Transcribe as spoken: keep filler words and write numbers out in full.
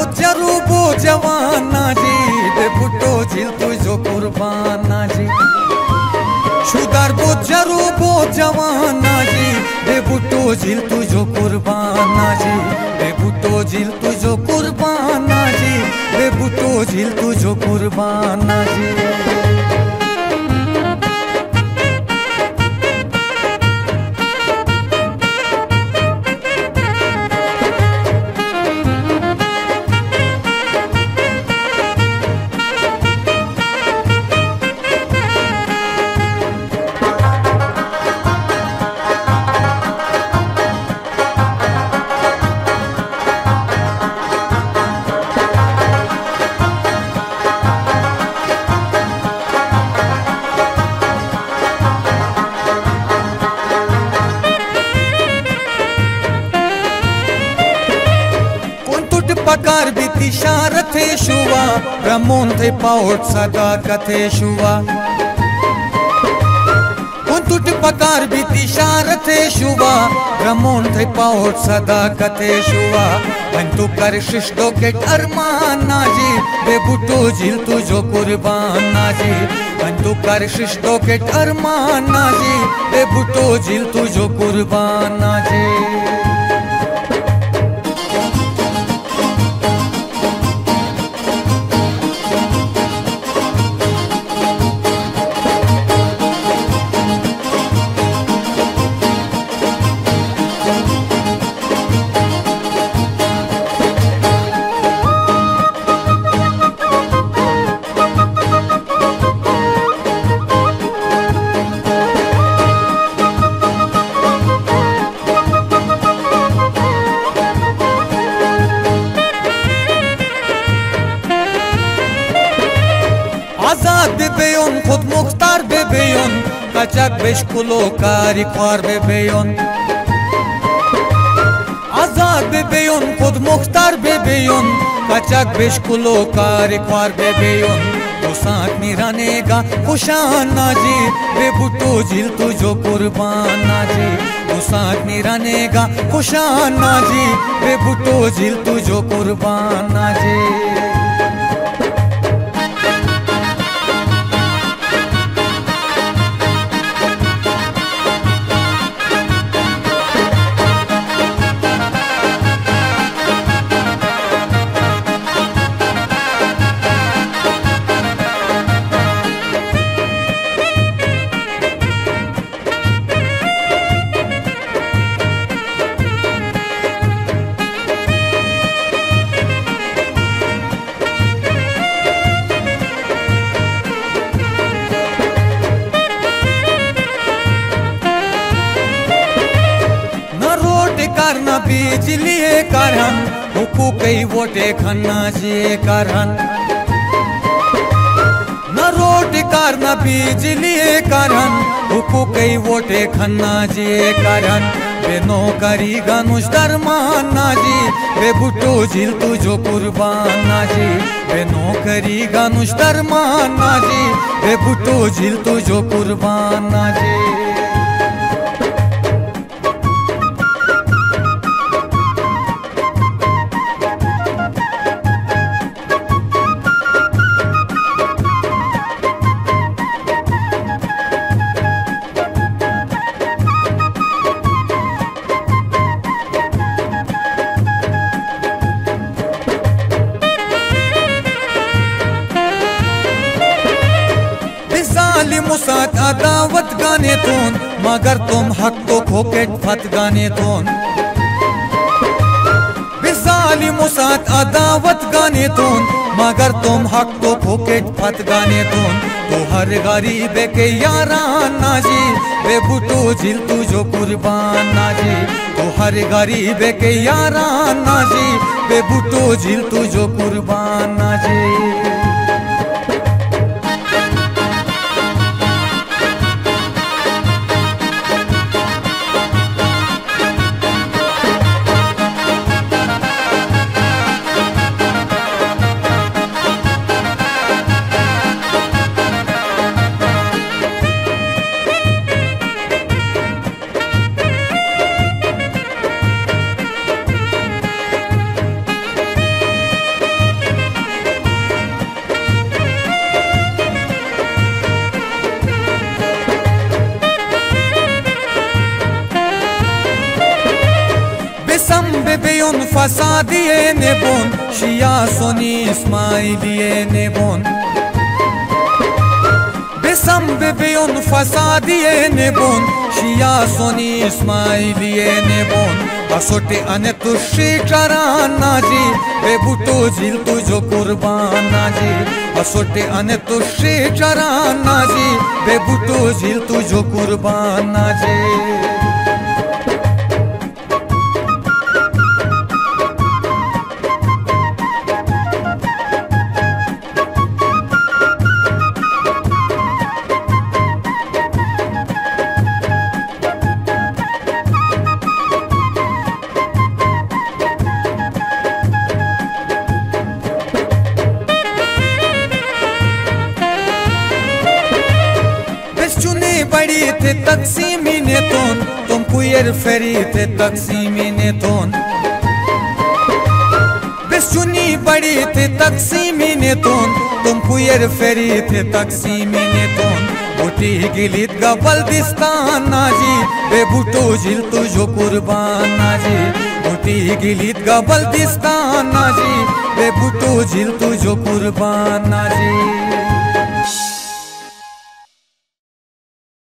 बुजरू बो जवान नाजी बे बुटो झिल तुझो कुर्बान नाजी शुदार बुजरू बो जवान नाजी बे बुटो झिल तुझो कुर्बान नाजी बे बुटो झिल तुझो कुर्बान नाजी बे बुटो झिल तुझो कुर्बान नाजी पकार बीती शार थे शुवा रमोन थे पाउट सदा कथे शुवा कुंतुट पकार बीती शार थे शुवा रमोन थे पाउट सदा कथे शुवा पंतु कर शिष्टो के अरमान नाजी बे बुटो झिल तुझो कुर्बान नाजी पंतु कर शिष्टो के अरमान नाजी बे बुटो झिल तुझो कुर्बान नाजी खुद मुख्तार बेबेयोन कचक बेशकुलो कारी ख्वार बेबेयोन आजाद बेबेयोन खुद मुख्तार बेबेयोन कचक बेशकुलो कारी ख्वार बेबेयोन तो साथ मिरानेगा खुशान नाजी बे बुटो झिल तुझो कुर्बान नाजी तो साथ मिरानेगा खुशान नाजी बे बुटो झिल तुझो कुर्बान नाजी बिजलिए करहन हुकूकई वोटे खन्ना जे करहन न रोड कार न बिजलिए करहन हुकूकई वोटे खन्ना जे करहन बे नौकरी गनुष दरमान नाजी बे बुटो झिल तुझो कुर्बान नाजी बे नौकरी गनुष दरमान नाजी बे बुटो झिल तुझो कुर्बान नाजी मुसात अदावत गाने तोन मगर तुम हक तो खोकेट फत गाने तोन बिसाली मुसात अदावत गाने तोन मगर तुम हक तो खोकेट फत गाने तोन तो हर गरीब के यारान नाजी बे बुटो झिल तुझो कुर्बान नाजी तो हर गरीब के यारान नाजी बे बुटो झिल तुझो कुर्बान नाजी beyon fasadiye nebon Shia soni İsmailiye nebon Besam beyon fasadiye nebon Shia soni İsmailiye nebon Asote ane tushi charan naji Bebuto jil tujo Qurban naji Asote ane tushi charan naji Bebuto jil tujo Qurban naji बड़ी थे तकसीमी ने तोन तुम पुयर फेरी थे तकसीमी ने तोन बेसुनी बड़ी थे तकसीमी ने तोन तुम पुयर फेरी थे तकसीमी ने तोन बुटी गिलित गा बल्तिस्तान नाजी बेबुटो जिल तुझो कुर्बान नाजी बुटी गिलित गा बल्तिस्तान नाजी बेबुटो जिल तुझो कुर्बान नाजी